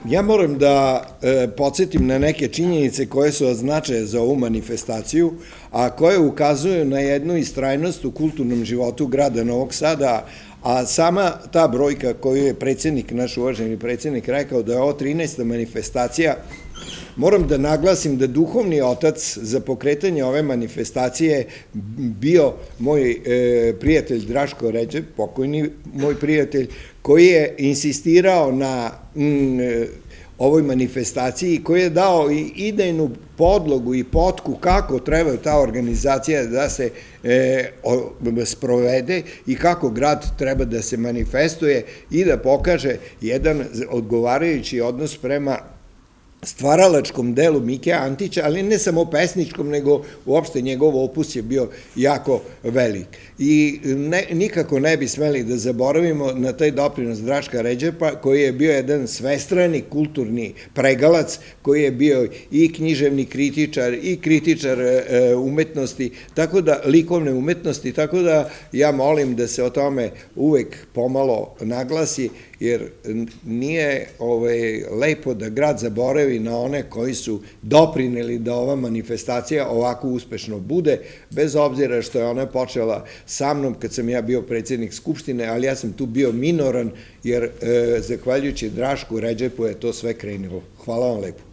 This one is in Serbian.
Ja moram da podsjetim na neke činjenice koje su od značaja za ovu manifestaciju, a koje ukazuju na jednu istrajnost u kulturnom životu grada Novog Sada, a sama ta brojka koju je predsjednik, naš uvaženi predsjednik, rekao da je ovo 13. manifestacija, moram da naglasim da duhovni otac za pokretanje ove manifestacije bio moj prijatelj Draško Ređep, pokojni moj prijatelj, koji je insistirao na ovoj manifestaciji i koji je dao i idejnu podlogu i potku kako treba ta organizacija da se sprovede i kako grad treba da se manifestuje i da pokaže jedan odgovarajući odnos prema stvaralačkom delu Mike Antića, ali ne samo pesničkom, nego uopšte njegov opus je bio jako velik. I nikako ne bi smeli da zaboravimo na taj doprinos Draška Ređepa, koji je bio jedan svestrani kulturni pregalac, koji je bio i književni kritičar i kritičar umetnosti, tako da, likovne umetnosti, tako da ja molim da se o tome uvek pomalo naglasi, jer nije lepo da grad zaboravi na one koji su doprineli da ova manifestacija ovako uspešno bude, bez obzira što je ona počela sa mnom kad sam ja bio predsjednik Skupštine, ali ja sam tu bio minoran, jer zahvaljujući Drašku Ređepu je to sve krenulo. Hvala vam lepo.